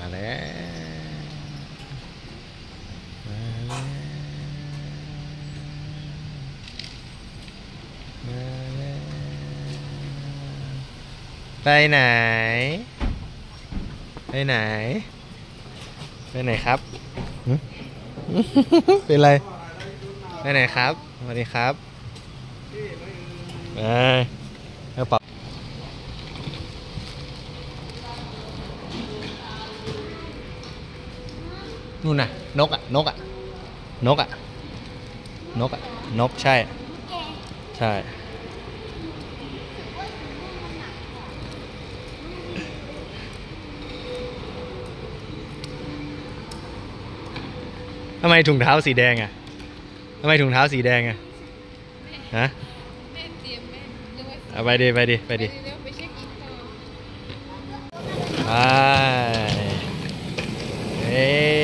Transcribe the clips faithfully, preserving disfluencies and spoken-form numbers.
แล้วมาแล้วมาแล้วไปไหนไปไหนไปไหนครับเป็นไรไปไหนครับสวัสดีครับไปกระเป๋านู่นน่ะนกอ่ะนกอ่ะนกอ่ะนกอ่ะนกใช่ใช่ทำไมถุงเท้าสีแดงอ่ะทำไมถุงเท้าสีแดงอ่ะฮะเอาไปดิไปดิไปดิไปเฮ้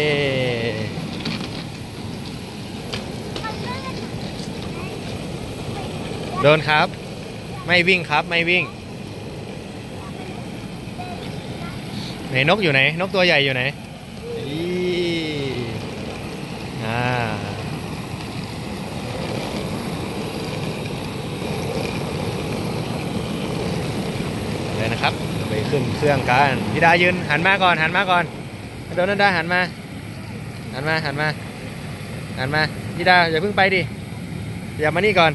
โดนครับไม่วิ่งครับไม่วิ่งไหนนกอยู่ไหนนกตัวใหญ่อยู่ไหนอ่าเลยนะครับไปขึ้นเครื่องกันพี่ดายืนหันมาก่อนหันมาก่อนโดนนั่นดาหันมาหันมาหันมาหันมาพี่ดาอย่าเพิ่งไปดิอย่ามานี่ก่อน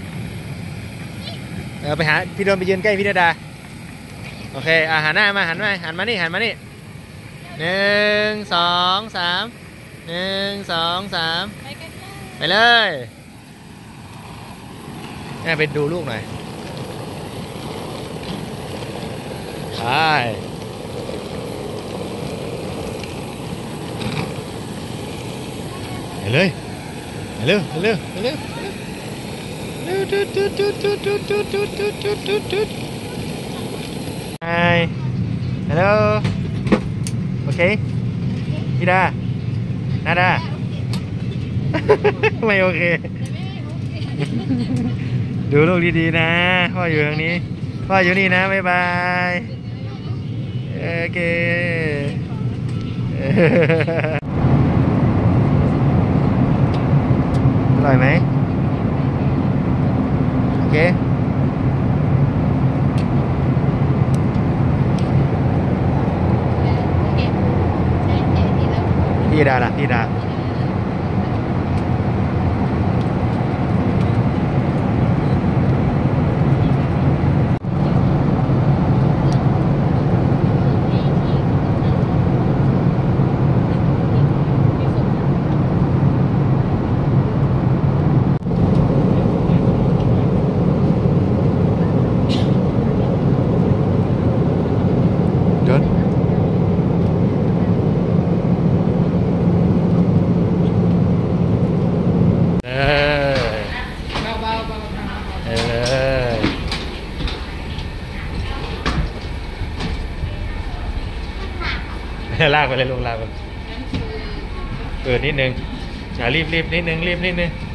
เออไปหาพี่โดนไปยืนใกล้พี่ดาโอเคอ่ะหันหน้ามาหันมาหันมานี่หันมานี่หนึ่งสองสามหนึ่งสองสามไปเลยแม่ไปดูลูกหน่อยไปไปเลยไปเร็วไปเร็วไปเร็วเร็วตุ๊ดตุ๊ดตุ๊ดตุ๊ดตุ๊ดตุ๊ดตุ๊ดตุ๊ดตุ๊ดตุ๊ด Hi hello โอเคพี่ดานาดาไม่โอเคดูลูกดีๆนะพ่ออยู่ทางนี้พ่ออยู่นี่นะบ๊ายบายโอเคอร่อยไหมโอเคพี่ดาล่ะพี่ดาลากไปเลยลงลากไปเปิดนิดนึงอย่ารีบรีบนิดนึงรีบนิดนึง